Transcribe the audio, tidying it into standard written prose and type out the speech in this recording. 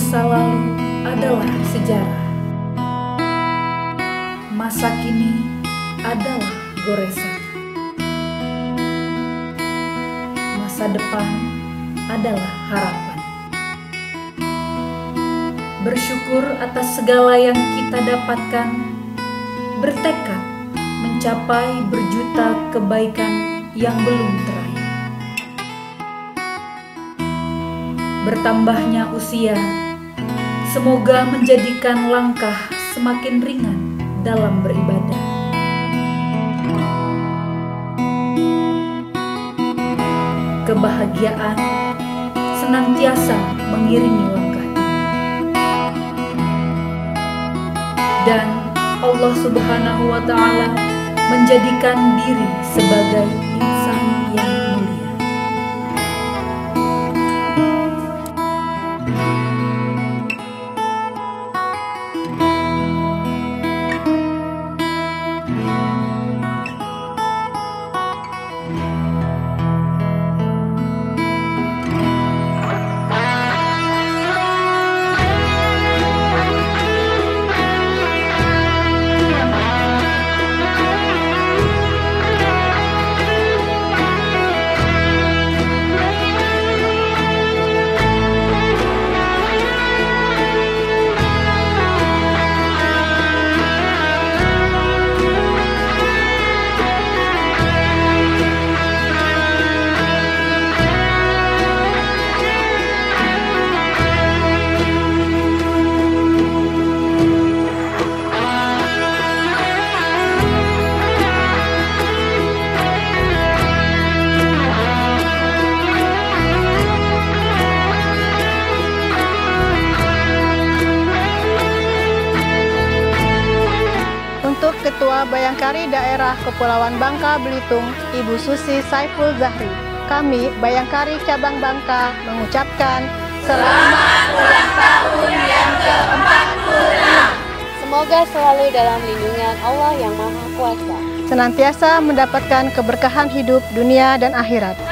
Masa lalu adalah sejarah, masa kini adalah goresan, masa depan adalah harapan. Bersyukur atas segala yang kita dapatkan, bertekad mencapai berjuta kebaikan yang belum teraih. Bertambahnya usia, semoga menjadikan langkah semakin ringan dalam beribadah. Kebahagiaan senantiasa mengiringi langkah ini. Dan Allah Subhanahu wa Ta'ala menjadikan diri sebagai insan yang mulia. Untuk Ketua Bayangkari Daerah Kepulauan Bangka Belitung, Ibu Susi Saiful Zahri, kami Bayangkari Cabang Bangka mengucapkan selamat ulang tahun yang ke-46. Semoga selalu dalam lindungan Allah yang Maha Kuasa. Senantiasa mendapatkan keberkahan hidup dunia dan akhirat.